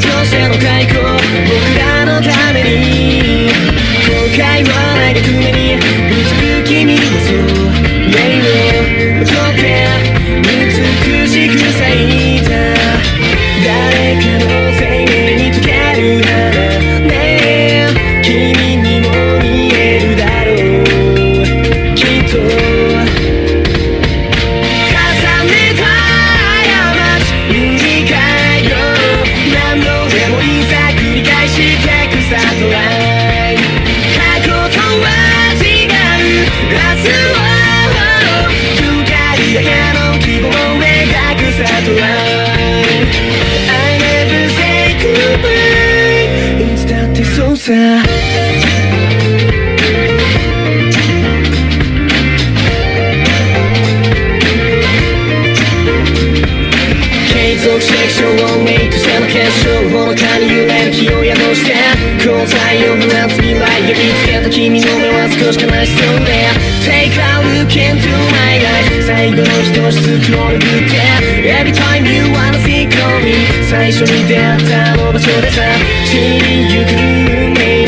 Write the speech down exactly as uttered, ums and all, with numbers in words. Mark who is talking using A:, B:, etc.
A: としての解雇、僕らのために後悔はないで常にうつく君こそ夢を解け美しく咲いた誰かの生命に溶ける花ねえ君にも見えるだろうきっと重ねた過ち短いよ何度でもいざ繰り返してくさと愛過去とは違う明日を光だけの希望を描くさと愛I never say goodbye いつだってそうさ継続して気象をメイクしての結晶ほのかに揺れる気を宿して交際を放つ未来が見つけた君の目は少し悲しそうで Take a look into my eyes 最後の一つを送って Every time you wanna think of me 最初に出会ったあの場所でさ散りゆく運命